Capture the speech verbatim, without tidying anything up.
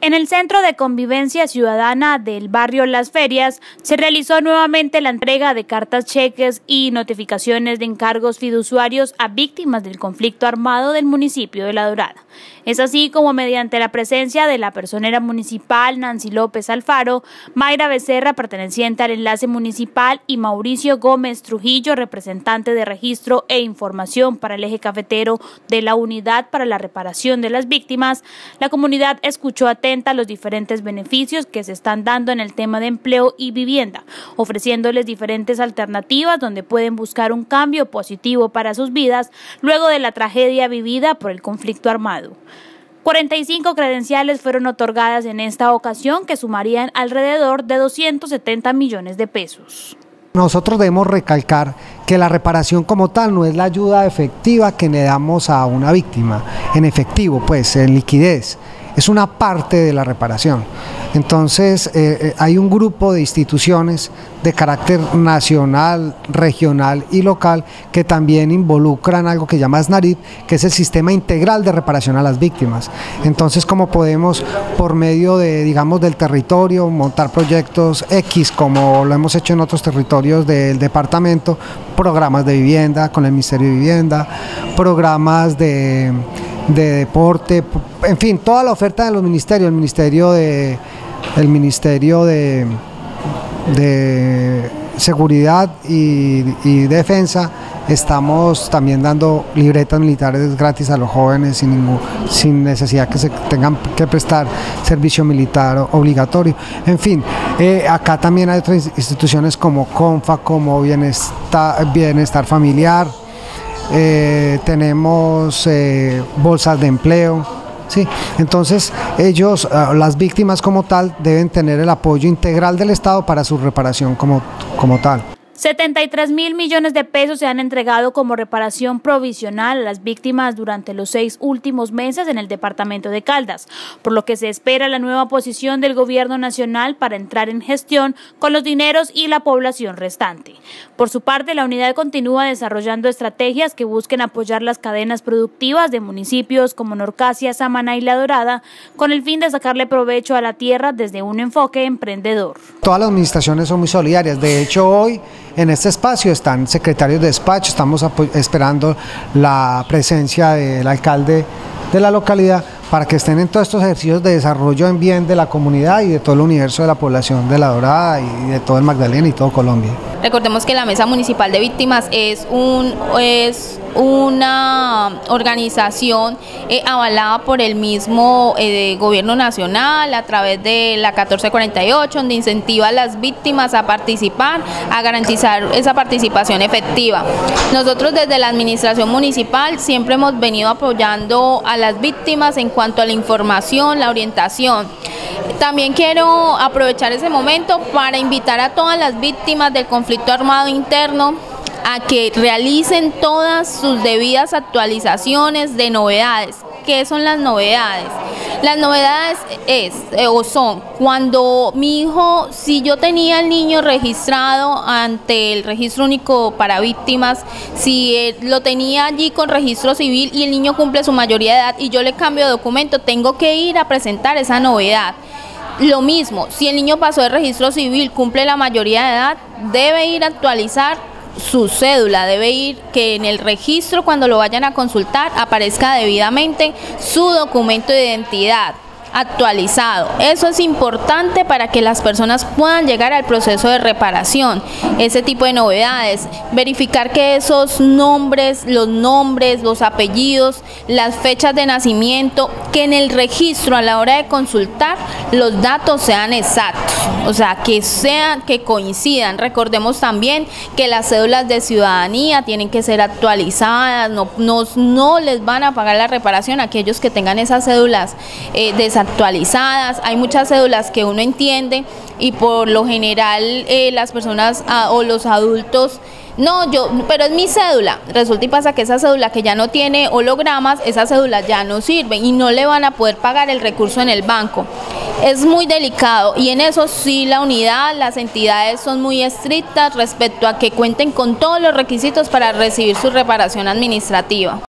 En el Centro de Convivencia Ciudadana del barrio Las Ferias se realizó nuevamente la entrega de cartas, cheques y notificaciones de encargos fiduciarios a víctimas del conflicto armado del municipio de La Dorada. Es así como mediante la presencia de la personera municipal Nancy López Alfaro, Mayra Becerra, perteneciente al enlace municipal, y Mauricio Gómez Trujillo, representante de registro e información para el eje cafetero de la Unidad para la Reparación de las Víctimas, la comunidad escuchó atenta los diferentes beneficios que se están dando en el tema de empleo y vivienda, ofreciéndoles diferentes alternativas donde pueden buscar un cambio positivo para sus vidas luego de la tragedia vivida por el conflicto armado. cuarenta y cinco credenciales fueron otorgadas en esta ocasión, que sumarían alrededor de doscientos setenta millones de pesos. Nosotros debemos recalcar que la reparación como tal no es la ayuda efectiva que le damos a una víctima, en efectivo, pues en liquidez, es una parte de la reparación. Entonces eh, hay un grupo de instituciones de carácter nacional, regional y local que también involucran algo que llama SNARIP, que es el Sistema Integral de Reparación a las Víctimas. Entonces, ¿cómo podemos, por medio de, digamos, del territorio, montar proyectos X, como lo hemos hecho en otros territorios del departamento, programas de vivienda con el Ministerio de Vivienda, programas de, de deporte, en fin, toda la oferta de los ministerios, el Ministerio de, el Ministerio de, de Seguridad y, y Defensa. Estamos también dando libretas militares gratis a los jóvenes sin, ningún, sin necesidad que se tengan que prestar servicio militar obligatorio. En fin, eh, acá también hay otras instituciones como CONFA, como Bienestar, Bienestar Familiar, eh, tenemos eh, bolsas de empleo. Sí, entonces ellos, las víctimas como tal, deben tener el apoyo integral del Estado para su reparación como, como tal. setenta y tres mil millones de pesos se han entregado como reparación provisional a las víctimas durante los seis últimos meses en el departamento de Caldas, por lo que se espera la nueva posición del gobierno nacional para entrar en gestión con los dineros y la población restante. Por su parte, la unidad continúa desarrollando estrategias que busquen apoyar las cadenas productivas de municipios como Norcasia, Samaná y La Dorada, con el fin de sacarle provecho a la tierra desde un enfoque emprendedor. Todas las administraciones son muy solidarias. De hecho, hoy en este espacio están secretarios de despacho, estamos esperando la presencia del alcalde de la localidad para que estén en todos estos ejercicios de desarrollo en bien de la comunidad y de todo el universo de la población de La Dorada y de todo el Magdalena y todo Colombia. Recordemos que la Mesa Municipal de Víctimas es, un, es una organización eh, avalada por el mismo eh, gobierno nacional a través de la catorce cuarenta y ocho, donde incentiva a las víctimas a participar, a garantizar esa participación efectiva. Nosotros desde la administración municipal siempre hemos venido apoyando a las víctimas en cuanto a la información, la orientación. También quiero aprovechar ese momento para invitar a todas las víctimas del conflicto armado interno a que realicen todas sus debidas actualizaciones de novedades. ¿Qué son las novedades? Las novedades es, eh, o son, cuando mi hijo, si yo tenía el niño registrado ante el registro único para víctimas, si eh, lo tenía allí con registro civil y el niño cumple su mayoría de edad y yo le cambio de documento, tengo que ir a presentar esa novedad. Lo mismo, si el niño pasó de registro civil, cumple la mayoría de edad, debe ir a actualizar su cédula, debe ir que en el registro, cuando lo vayan a consultar, aparezca debidamente su documento de identidad actualizado. Eso es importante para que las personas puedan llegar al proceso de reparación. Ese tipo de novedades, verificar que esos nombres, los nombres, los apellidos, las fechas de nacimiento, que en el registro a la hora de consultar los datos sean exactos, o sea, que sean, que coincidan. Recordemos también que las cédulas de ciudadanía tienen que ser actualizadas, no, no, no les van a pagar la reparación a aquellos que tengan esas cédulas eh, desactualizadas. actualizadas. Hay muchas cédulas que uno entiende y por lo general eh, las personas ah, o los adultos, no, yo, pero es mi cédula, resulta y pasa que esa cédula que ya no tiene hologramas, esa cédula ya no sirve y no le van a poder pagar el recurso en el banco. Es muy delicado y en eso sí la unidad, las entidades son muy estrictas respecto a que cuenten con todos los requisitos para recibir su reparación administrativa.